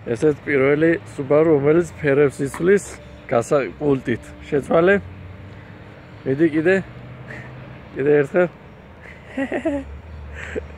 ესეც პირველი Subaru, რომელიც ფერებს იცვლის პულტით. შეცვალე? მიდი კიდე ერთხელ.